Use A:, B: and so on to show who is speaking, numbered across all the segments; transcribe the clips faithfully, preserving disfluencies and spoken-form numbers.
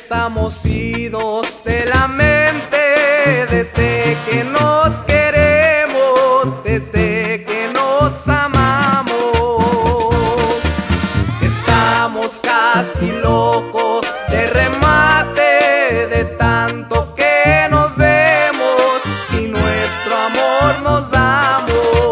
A: estamos idos de la mente desde que nos queremos, desde que nos amamos. Estamos casi locos de remate, de tanto que nos vemos y nuestro amor nos damos.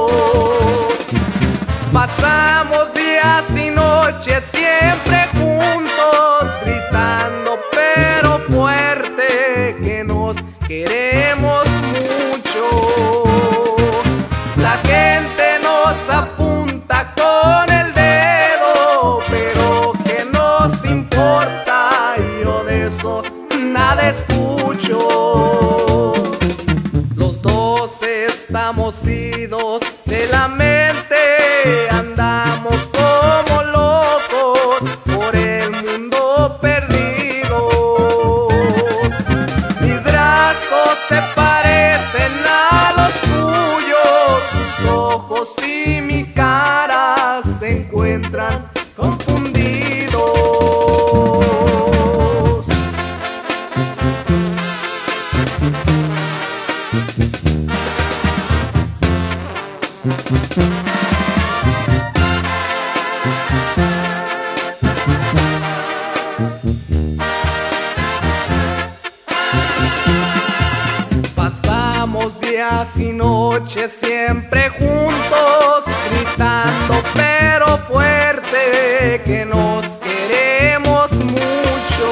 A: Pasamos días y noches siempre juntos, gritando pero fuerte que nos queremos mucho. La gente nos apunta con el dedo, pero que nos importa, yo de eso nada escucho. Los dos estamos idos de la mente, andamos como locos por el mundo perdidos. Mis brazos se parecen a los tuyos, tus ojos y mi cara se encuentran confundidos. Pasamos días y noches siempre juntos, gritando pero fuerte que nos queremos mucho.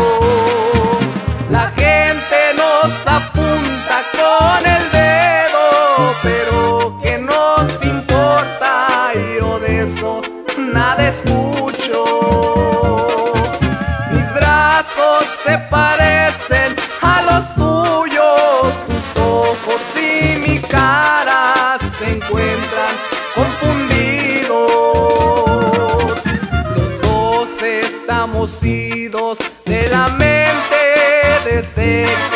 A: La gente nos apunta con el dedo, pero que nos importa, yo de eso nada escucho. Mis brazos se parecen a los tuyos, tus ojos y mi cara se encuentran confundidos. Los dos estamos idos de la mente desde que